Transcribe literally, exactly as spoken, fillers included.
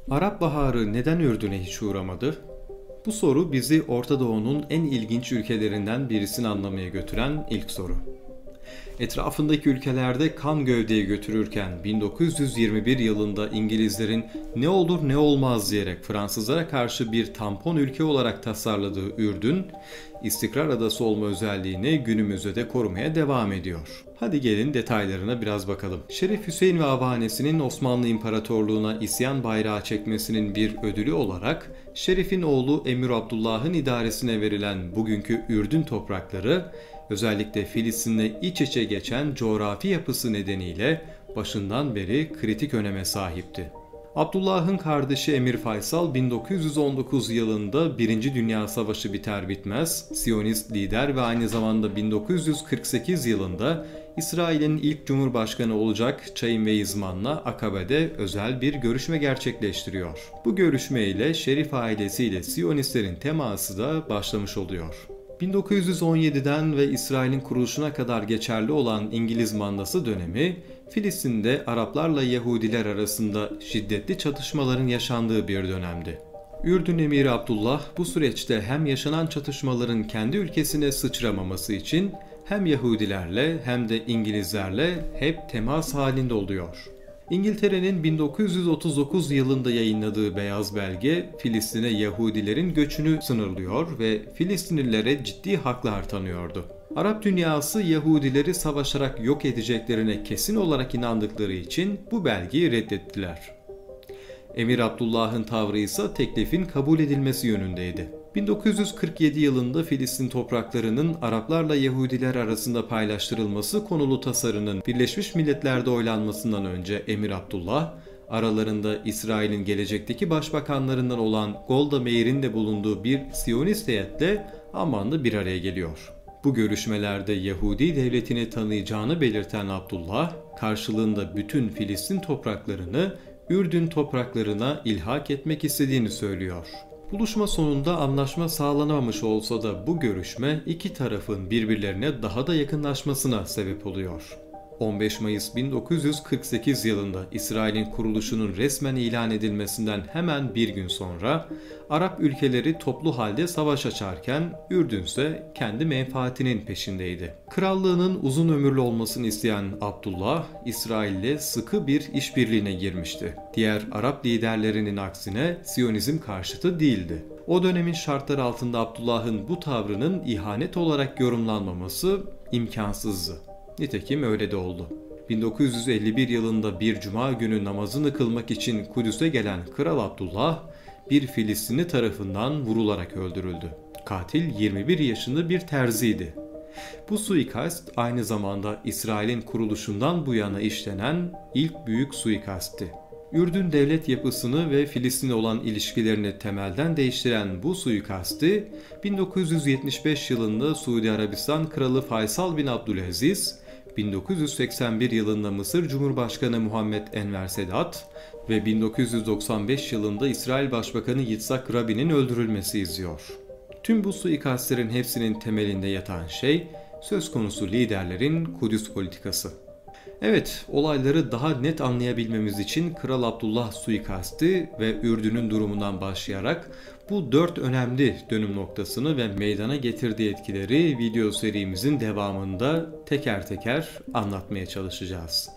Arap Baharı neden Ürdün'e hiç uğramadı? Bu soru bizi Orta Doğu'nun en ilginç ülkelerinden birisini anlamaya götüren ilk soru. Etrafındaki ülkelerde kan gövdeyi götürürken bin dokuz yüz yirmi bir yılında İngilizlerin ne olur ne olmaz diyerek Fransızlara karşı bir tampon ülke olarak tasarladığı Ürdün, istikrar adası olma özelliğini günümüzde de korumaya devam ediyor. Hadi gelin detaylarına biraz bakalım. Şerif Hüseyin ve avanesinin Osmanlı İmparatorluğu'na isyan bayrağı çekmesinin bir ödülü olarak Şerif'in oğlu Emir Abdullah'ın idaresine verilen bugünkü Ürdün toprakları, özellikle Filistin'le iç içe geçen coğrafi yapısı nedeniyle başından beri kritik öneme sahipti. Abdullah'ın kardeşi Emir Faysal bin dokuz yüz on dokuz yılında Birinci Dünya Savaşı biter bitmez Siyonist lider ve aynı zamanda bin dokuz yüz kırk sekiz yılında İsrail'in ilk cumhurbaşkanı olacak Chaim Weizmann'la Akabe'de özel bir görüşme gerçekleştiriyor. Bu görüşme ile Şerif ailesiyle Siyonistlerin teması da başlamış oluyor. bin dokuz yüz on yediden ve İsrail'in kuruluşuna kadar geçerli olan İngiliz mandası dönemi, Filistin'de Araplarla Yahudiler arasında şiddetli çatışmaların yaşandığı bir dönemdi. Ürdün Emiri Abdullah bu süreçte hem yaşanan çatışmaların kendi ülkesine sıçramaması için hem Yahudilerle hem de İngilizlerle hep temas halinde oluyor. İngiltere'nin bin dokuz yüz otuz dokuz yılında yayınladığı Beyaz Belge, Filistin'e Yahudilerin göçünü sınırlıyor ve Filistinlilere ciddi haklar tanıyordu. Arap dünyası Yahudileri savaşarak yok edeceklerine kesin olarak inandıkları için bu belgeyi reddettiler. Emir Abdullah'ın tavrı ise teklifin kabul edilmesi yönündeydi. bin dokuz yüz kırk yedi yılında Filistin topraklarının Araplarla Yahudiler arasında paylaştırılması konulu tasarının Birleşmiş Milletler'de oylanmasından önce Emir Abdullah, aralarında İsrail'in gelecekteki başbakanlarından olan Golda Meir'in de bulunduğu bir Siyonist heyetle Amman'da bir araya geliyor. Bu görüşmelerde Yahudi devletini tanıyacağını belirten Abdullah, karşılığında bütün Filistin topraklarını Ürdün topraklarına ilhak etmek istediğini söylüyor. Buluşma sonunda anlaşma sağlanamamış olsa da bu görüşme iki tarafın birbirlerine daha da yakınlaşmasına sebep oluyor. on beş Mayıs bin dokuz yüz kırk sekiz yılında İsrail'in kuruluşunun resmen ilan edilmesinden hemen bir gün sonra Arap ülkeleri toplu halde savaş açarken Ürdün ise kendi menfaatinin peşindeydi. Krallığının uzun ömürlü olmasını isteyen Abdullah, İsrail'le sıkı bir işbirliğine girmişti. Diğer Arap liderlerinin aksine Siyonizm karşıtı değildi. O dönemin şartları altında Abdullah'ın bu tavrının ihanet olarak yorumlanmaması imkansızdı. Nitekim öyle de oldu. bin dokuz yüz elli bir yılında bir cuma günü namazını kılmak için Kudüs'e gelen Kral Abdullah, bir Filistinli tarafından vurularak öldürüldü. Katil yirmi bir yaşında bir terziydi. Bu suikast aynı zamanda İsrail'in kuruluşundan bu yana işlenen ilk büyük suikasttı. Ürdün devlet yapısını ve Filistin'le olan ilişkilerini temelden değiştiren bu suikastı bin dokuz yüz yetmiş beş yılında Suudi Arabistan Kralı Faysal bin Abdülaziz, bin dokuz yüz seksen bir yılında Mısır Cumhurbaşkanı Muhammed Enver Sedat ve bin dokuz yüz doksan beş yılında İsrail Başbakanı Yitzhak Rabin'in öldürülmesi izliyor. Tüm bu suikastlerin hepsinin temelinde yatan şey söz konusu liderlerin Kudüs politikası. Evet, olayları daha net anlayabilmemiz için Kral Abdullah suikastı ve Ürdün'ün durumundan başlayarak bu dört önemli dönüm noktasını ve meydana getirdiği etkileri video serimizin devamında teker teker anlatmaya çalışacağız.